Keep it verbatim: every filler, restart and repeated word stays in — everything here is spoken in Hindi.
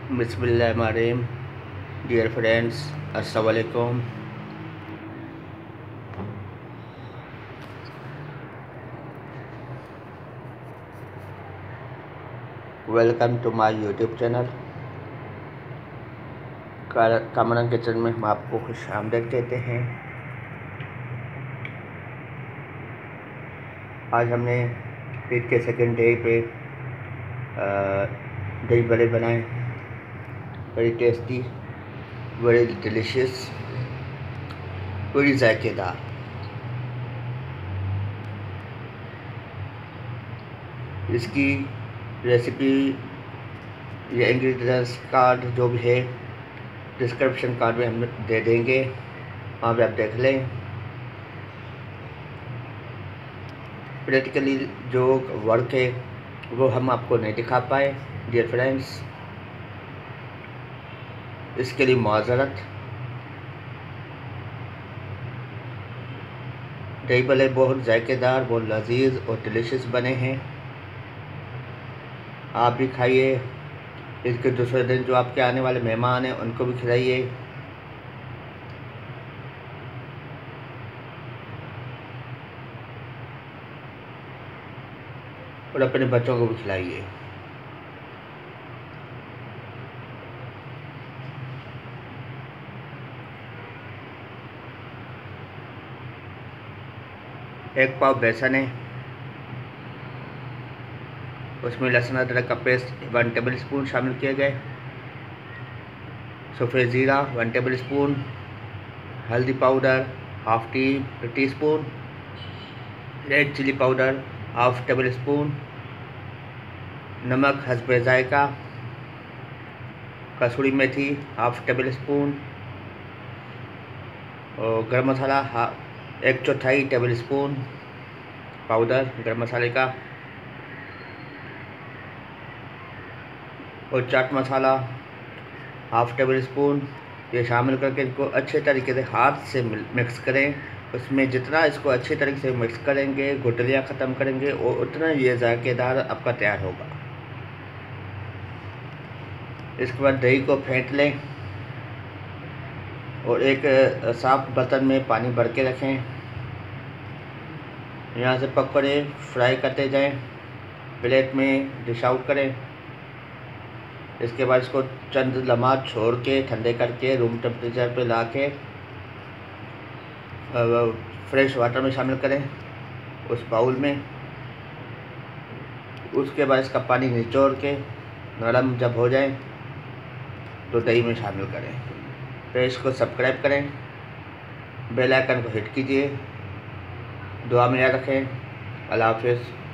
बिस्मिल्लाहिर्रहमानिर्रहीम। डियर फ्रेंड्स, अस्सलाम वालेकुम। Welcome to my YouTube channel Kamran kitchen में हम आपको खुश आमदीद कहते हैं। आज हमने ईद के सेकंड डे पे दही बड़े बनाए, बड़ी टेस्टी, बड़े डिलीशियस, बड़ी जायकेदार। इसकी रेसिपी या इंग्रेडिएंट्स कार्ड जो भी है डिस्क्रिप्शन कार्ड में हम दे देंगे, वहाँ पे आप देख लें। प्रैक्टिकली जो वर्क है वो हम आपको नहीं दिखा पाए डियर फ्रेंड्स, इसके लिए माज़रत। दही भल्ले बहुत जायकेदार, बहुत लजीज और डिलीशियस बने हैं। आप भी खाइए, इसके दूसरे दिन जो आपके आने वाले मेहमान हैं उनको भी खिलाइए। और अपने बच्चों को भी खिलाइए। एक पाव बेसन है, उसमें लहसुन अदरक का पेस्ट वन टेबल स्पून शामिल किए गए, सफ़ेद ज़ीरा वन टेबल स्पून, हल्दी powder half tea teaspoon, red chilli powder half tablespoon, नमक हस्बे जायका, कसूरी मेथी हाफ टेबल स्पून और गरम मसाला एक चौथाई टेबल स्पून पाउडर गरम मसाले का, और chaat masala half tablespoon. ये शामिल करके इनको अच्छे तरीके से हाथ से मिक्स करें। उसमें जितना इसको अच्छे तरीके से मिक्स करेंगे, गुठलियाँ ख़त्म करेंगे, और उतना ये जायकेदार आपका तैयार होगा। इसके बाद दही को फेंट लें और एक साफ बर्तन में पानी भर के रखें। यहाँ से पकौड़े फ्राई करते जाएं, प्लेट में डिश आउट करें। इसके बाद इसको चंद लम्हात छोड़ के ठंडे करके रूम टेम्परेचर पे ला के फ्रेश वाटर में शामिल करें उस बाउल में। उसके बाद इसका पानी निचोड़ के नरम जब हो जाए तो दही में शामिल करें। पेज को सब्सक्राइब करें, बेल आइकन को हिट कीजिए। दुआ में याद रखें। अल्लाह हाफ़िज़।